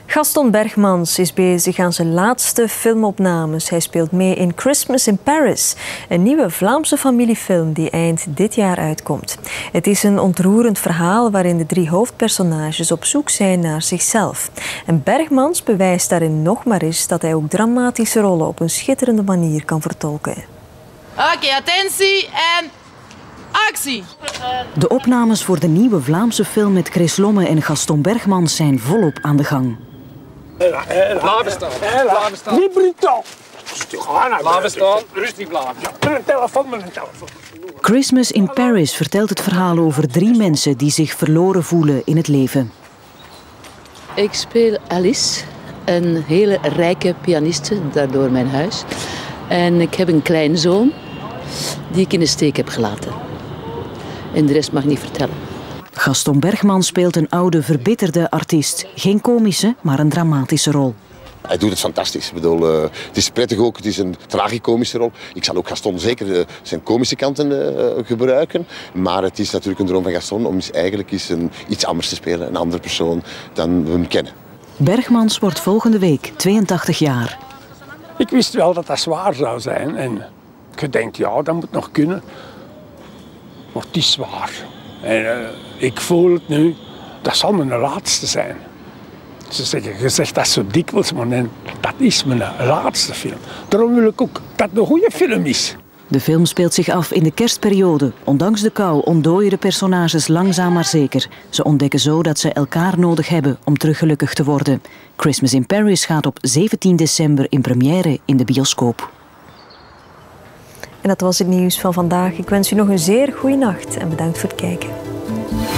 Gaston Bergmans is bezig aan zijn laatste filmopnames. Hij speelt mee in Christmas in Paris, een nieuwe Vlaamse familiefilm die eind dit jaar uitkomt. Het is een ontroerend verhaal waarin de 3 hoofdpersonages op zoek zijn naar zichzelf. En Bergmans bewijst daarin nog maar eens dat hij ook dramatische rollen op een schitterende manier kan vertolken. Oké, attentie en actie! De opnames voor de nieuwe Vlaamse film met Chris Lomme en Gaston Bergmans zijn volop aan de gang. Blijven staan. Blijven staan. Niet brutaal. Blijven staan. Rustig blijven. Met een telefoon, met een telefoon. Christmas in Paris vertelt het verhaal over 3 mensen die zich verloren voelen in het leven. Ik speel Alice, een hele rijke pianiste, daardoor mijn huis. En ik heb een kleinzoon die ik in de steek heb gelaten. En de rest mag ik niet vertellen. Gaston Bergmans speelt een oude, verbitterde artiest. Geen komische, maar een dramatische rol. Hij doet het fantastisch. Ik bedoel, het is prettig ook, het is een tragicomische rol. Ik zal ook Gaston zeker zijn komische kanten gebruiken. Maar het is natuurlijk een droom van Gaston om eigenlijk eens iets anders te spelen. Een andere persoon dan we hem kennen. Bergmans wordt volgende week 82 jaar. Ik wist wel dat dat zwaar zou zijn. En je denkt, ja, dat moet nog kunnen. Maar het is zwaar. En ik voel het nu, dat zal mijn laatste zijn. Ze zeggen, je zegt dat zo dikwijls, maar nee, dat is mijn laatste film. Daarom wil ik ook dat het een goede film is. De film speelt zich af in de kerstperiode. Ondanks de kou ontdooien de personages langzaam maar zeker. Ze ontdekken zo dat ze elkaar nodig hebben om terug gelukkig te worden. Christmas in Paris gaat op 17 december in première in de bioscoop. En dat was het nieuws van vandaag. Ik wens u nog een zeer goede nacht en bedankt voor het kijken.